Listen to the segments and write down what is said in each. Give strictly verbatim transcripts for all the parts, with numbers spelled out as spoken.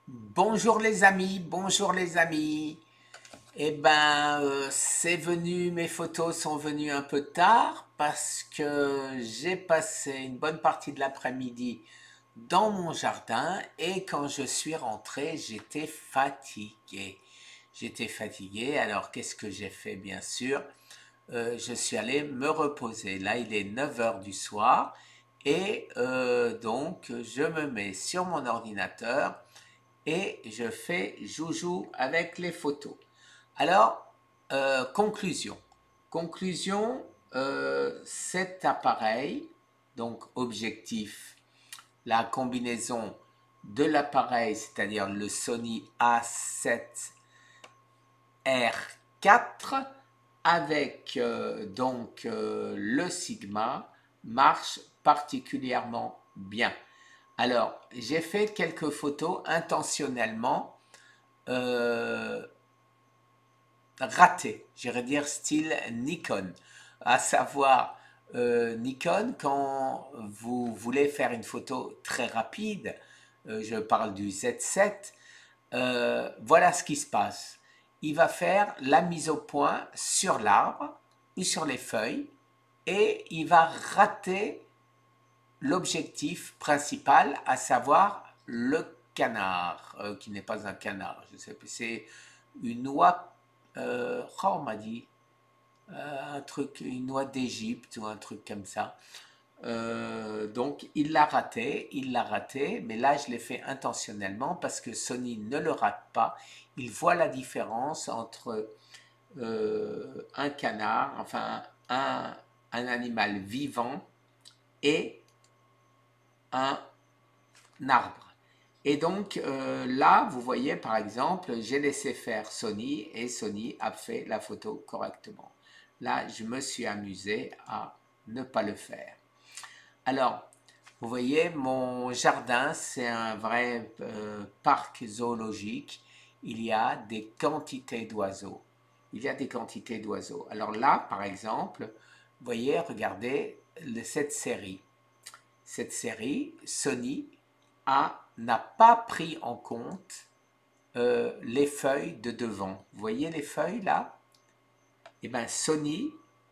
Bonjour les amis, bonjour les amis. Eh ben, euh, c'est venu, mes photos sont venues un peu tard parce que j'ai passé une bonne partie de l'après-midi dans mon jardin et quand je suis rentré, j'étais fatigué. J'étais fatigué, alors qu'est-ce que j'ai fait bien sûr? Euh, je suis allé me reposer. Là, il est neuf heures du soir et euh, donc je me mets sur mon ordinateur et je fais joujou avec les photos. Alors, euh, conclusion. Conclusion, euh, cet appareil, donc objectif, la combinaison de l'appareil, c'est-à-dire le Sony A sept R quatre avec euh, donc euh, le Sigma marche particulièrement bien. Alors, j'ai fait quelques photos intentionnellement euh, raté, j'irais dire style Nikon. À savoir, euh, Nikon, quand vous voulez faire une photo très rapide, euh, je parle du Z sept, euh, voilà ce qui se passe. Il va faire la mise au point sur l'arbre ou sur les feuilles et il va rater l'objectif principal, à savoir le canard, euh, qui n'est pas un canard, je sais pas, c'est une oie, euh, oh, on m'a dit, euh, un truc, une oie d'Égypte ou un truc comme ça. Euh, donc il l'a raté, il l'a raté, mais là je l'ai fait intentionnellement parce que Sony ne le rate pas. Il voit la différence entre euh, un canard, enfin un, un animal vivant et un arbre. Et donc euh, là, vous voyez par exemple, j'ai laissé faire Sony et Sony a fait la photo correctement. Là, je me suis amusé à ne pas le faire. Alors, vous voyez, mon jardin, c'est un vrai euh, parc zoologique. Il y a des quantités d'oiseaux. Il y a des quantités d'oiseaux. Alors là, par exemple, vous voyez, regardez le- cette série. Cette série, Sony a, n'a pas pris en compte euh, les feuilles de devant. Vous voyez les feuilles là? Eh bien, Sony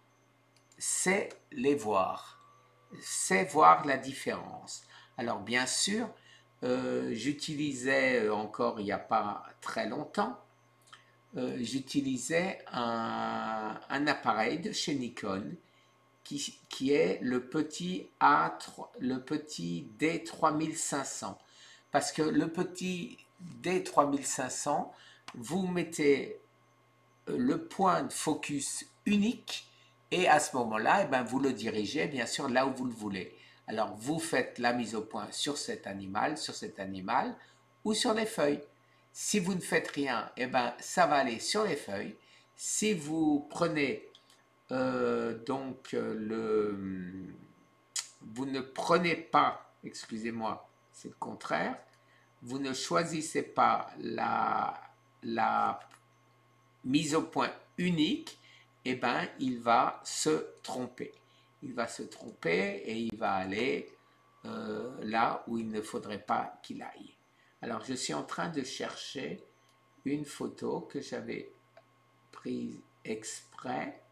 sait les voir, sait voir la différence. Alors, bien sûr, euh, j'utilisais euh, encore il n'y a pas très longtemps, euh, j'utilisais un, un appareil de chez Nikon qui, qui est le petit A trois, le petit D trois mille cinq cents. Parce que le petit D trois mille cinq cents, vous mettez le point de focus unique et à ce moment-là, eh ben, vous le dirigez bien sûr là où vous le voulez. Alors vous faites la mise au point sur cet animal, sur cet animal ou sur les feuilles. Si vous ne faites rien, eh ben, ça va aller sur les feuilles. Si vous prenez euh, donc euh, le, vous ne prenez pas, excusez-moi, c'est le contraire, vous ne choisissez pas la, la mise au point unique, eh ben, il va se tromper. Il va se tromper et il va aller euh, là où il ne faudrait pas qu'il aille. Alors, je suis en train de chercher une photo que j'avais prise exprès.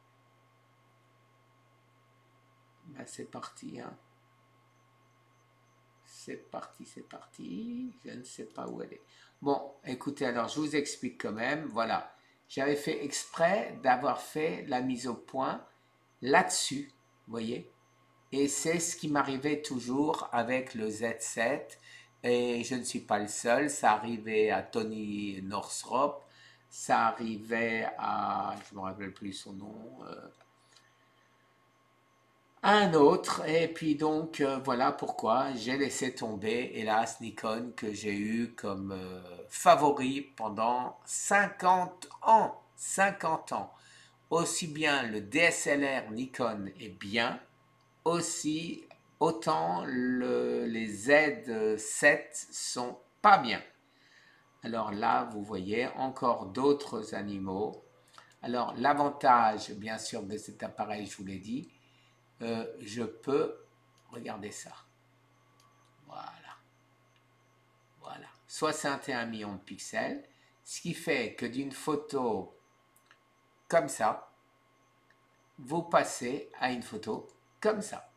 Ben, c'est parti, hein. C'est parti, c'est parti. Je ne sais pas où elle est. Bon, écoutez, alors je vous explique quand même. Voilà. J'avais fait exprès d'avoir fait la mise au point là-dessus, vous voyez. Et c'est ce qui m'arrivait toujours avec le Z sept. Et je ne suis pas le seul. Ça arrivait à Tony Northrop. Ça arrivait à, je ne me rappelle plus son nom, euh, un autre, et puis donc euh, voilà pourquoi j'ai laissé tomber, hélas, Nikon, que j'ai eu comme euh, favori pendant cinquante ans. cinquante ans. Aussi bien le D S L R Nikon est bien, aussi autant le, les Z sept sont pas bien. Alors là, vous voyez encore d'autres animaux. Alors l'avantage, bien sûr, de cet appareil, je vous l'ai dit, euh, je peux regarder ça. Voilà, voilà. soixante et un millions de pixels, ce qui fait que d'une photo comme ça, vous passez à une photo comme ça.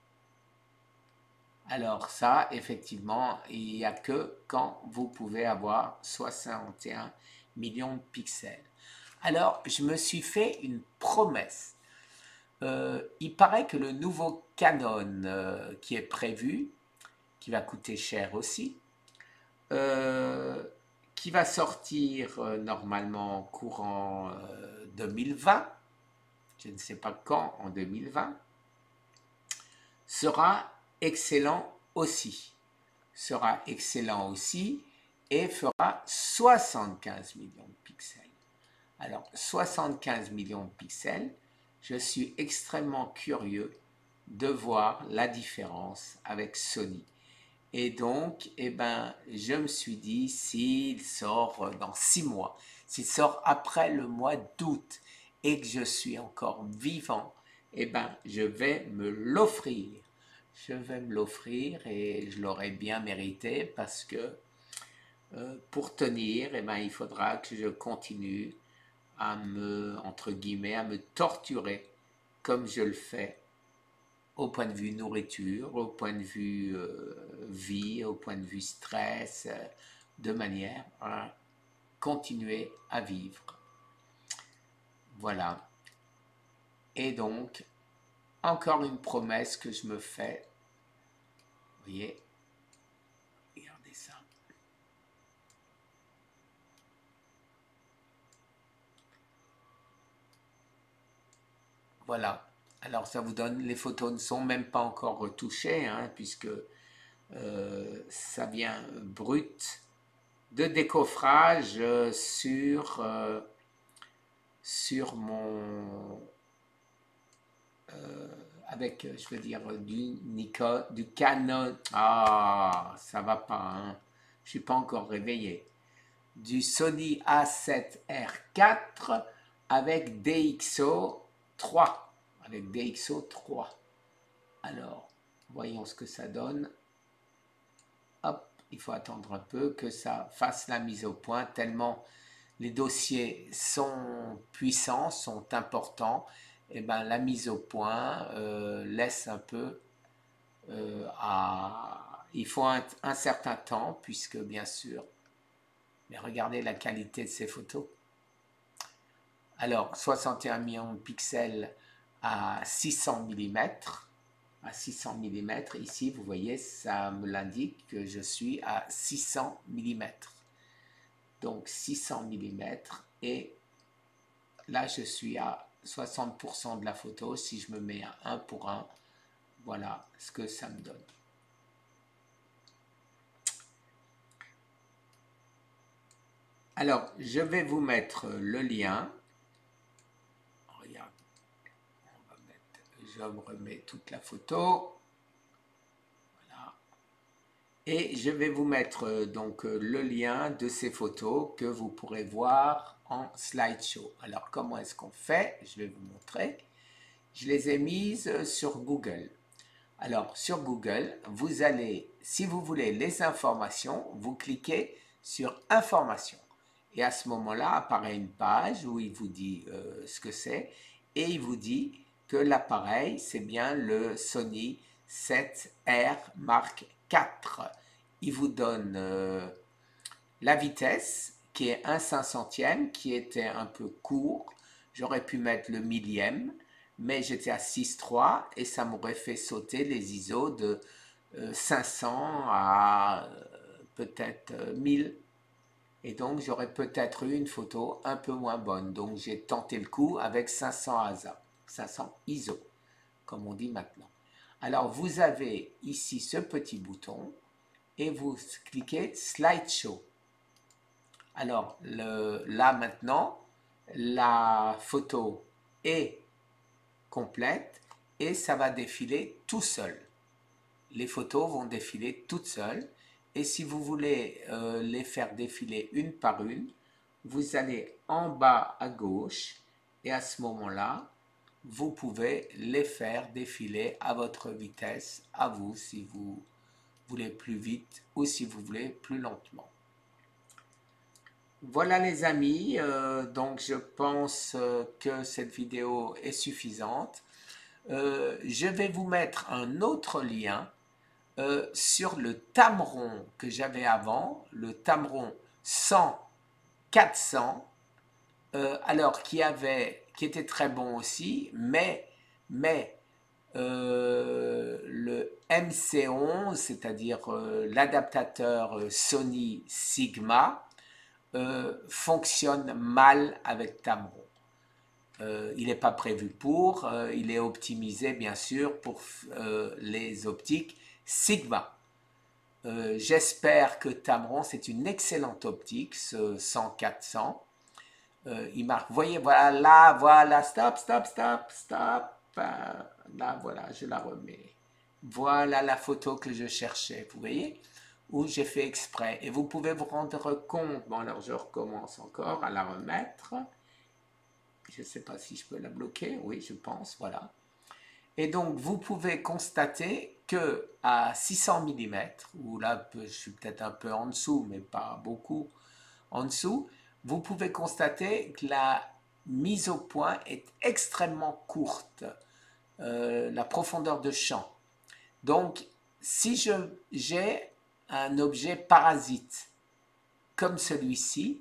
Alors ça, effectivement, il n'y a que quand vous pouvez avoir soixante et un millions de pixels. Alors, je me suis fait une promesse. Euh, il paraît que le nouveau Canon euh, qui est prévu, qui va coûter cher aussi, euh, qui va sortir euh, normalement courant euh, deux mille vingt, je ne sais pas quand en deux mille vingt, sera excellent aussi. Sera excellent aussi et fera soixante-quinze millions de pixels. Alors, soixante-quinze millions de pixels, je suis extrêmement curieux de voir la différence avec Sony. Et donc, eh ben, je me suis dit, s'il sort dans six mois, s'il sort après le mois d'août et que je suis encore vivant, eh ben, je vais me l'offrir. Je vais me l'offrir et je l'aurai bien mérité parce que euh, pour tenir, eh ben, il faudra que je continue à me, entre guillemets, à me torturer comme je le fais au point de vue nourriture, au point de vue euh, vie, au point de vue stress, euh, de manière à continuer à vivre. Voilà. Et donc, encore une promesse que je me fais. Vous voyez, regardez ça. Voilà. Alors ça vous donne, les photos ne sont même pas encore retouchées, hein, puisque euh, ça vient brut de décoffrage euh, sur, euh, sur mon... Euh, avec, je veux dire, du Nikon, du Canon. Ah, ça va pas, hein. Je suis pas encore réveillé. Du Sony A sept R quatre avec D X O trois. Avec D X O trois. Alors, voyons ce que ça donne. Hop, il faut attendre un peu que ça fasse la mise au point, tellement les dossiers sont puissants, sont importants. Et ben, la mise au point euh, laisse un peu euh, à... Il faut un, un certain temps, puisque bien sûr, mais regardez la qualité de ces photos. Alors, soixante et un millions de pixels à six cents millimètres. À six cents millimètres, ici, vous voyez, ça me l'indique que je suis à six cents millimètres. Donc, six cents millimètres. Et là, je suis à soixante pour cent de la photo. Si je me mets à un pour un, voilà ce que ça me donne. Alors, je vais vous mettre le lien. Regarde, on va mettre, je me remets toute la photo. Voilà. Et je vais vous mettre donc le lien de ces photos que vous pourrez voir en slideshow. Alors, comment est-ce qu'on fait? Je vais vous montrer. Je les ai mises sur Google. Alors, sur Google, vous allez, si vous voulez les informations, vous cliquez sur Informations. Et à ce moment-là, apparaît une page où il vous dit euh, ce que c'est. Et il vous dit que l'appareil, c'est bien le Sony sept R Mark quatre. Il vous donne euh, la vitesse, qui est un cinq centième, qui était un peu court. J'aurais pu mettre le millième, mais j'étais à six virgule trois et ça m'aurait fait sauter les I S O de euh, cinq cents à euh, peut-être euh, mille. Et donc j'aurais peut-être eu une photo un peu moins bonne. Donc j'ai tenté le coup avec cinq cents A S A, cinq cents I S O, comme on dit maintenant. Alors vous avez ici ce petit bouton et vous cliquez Slideshow. Alors le, là maintenant, la photo est complète et ça va défiler tout seul. Les photos vont défiler toutes seules et si vous voulez euh, les faire défiler une par une, vous allez en bas à gauche et à ce moment-là, vous pouvez les faire défiler à votre vitesse, à vous si vous voulez plus vite ou si vous voulez plus lentement. Voilà les amis, euh, donc je pense euh, que cette vidéo est suffisante. Euh, je vais vous mettre un autre lien euh, sur le Tamron que j'avais avant, le Tamron cent quatre cents, euh, alors qui avait, qui était très bon aussi, mais, mais euh, le M C onze, c'est-à-dire euh, l'adaptateur euh, Sony Sigma, euh, fonctionne mal avec Tamron. Euh, il n'est pas prévu pour, euh, il est optimisé bien sûr pour euh, les optiques Sigma. Euh, J'espère que Tamron, c'est une excellente optique, ce cent quatre cents. Euh, il marque, vous voyez, voilà, là, voilà, stop, stop, stop, stop. Euh, là, voilà, je la remets. Voilà la photo que je cherchais, vous voyez, où j'ai fait exprès. Et vous pouvez vous rendre compte, bon alors je recommence encore à la remettre. Je ne sais pas si je peux la bloquer, oui, je pense, voilà. Et donc, vous pouvez constater que à six cents millimètres, ou là, je suis peut-être un peu en dessous, mais pas beaucoup en dessous, vous pouvez constater que la mise au point est extrêmement courte, euh, la profondeur de champ. Donc, si j'ai un objet parasite comme celui-ci,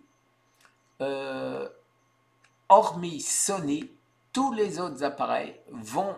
euh, hormis Sony, tous les autres appareils vont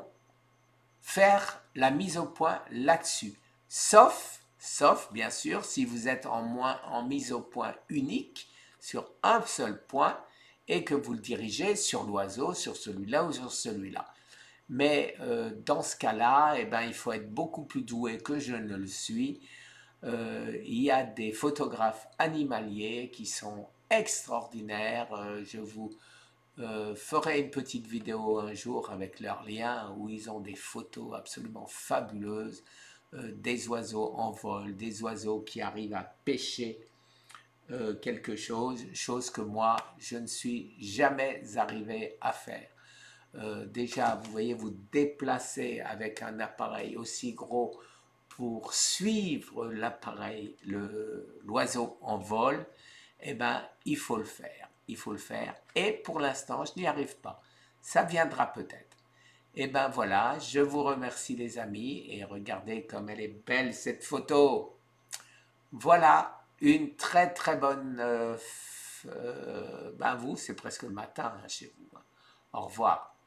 faire la mise au point là-dessus. Sauf, sauf, bien sûr, si vous êtes en, moins, en mise au point unique sur un seul point et que vous le dirigez sur l'oiseau, sur celui-là ou sur celui-là. Mais euh, dans ce cas-là, eh ben, il faut être beaucoup plus doué que je ne le suis. Euh, il y a des photographes animaliers qui sont extraordinaires. Euh, je vous euh, ferai une petite vidéo un jour avec leurs liens où ils ont des photos absolument fabuleuses, euh, des oiseaux en vol, des oiseaux qui arrivent à pêcher euh, quelque chose, chose que moi je ne suis jamais arrivé à faire. Euh, déjà, vous voyez, vous déplacer avec un appareil aussi gros pour suivre l'appareil, l'oiseau en vol, eh ben, il faut le faire. Il faut le faire. Et pour l'instant, je n'y arrive pas. Ça viendra peut-être. Et ben voilà, je vous remercie les amis et regardez comme elle est belle cette photo. Voilà, une très très bonne... Euh, euh, ben vous, c'est presque le matin hein, chez vous. Au revoir.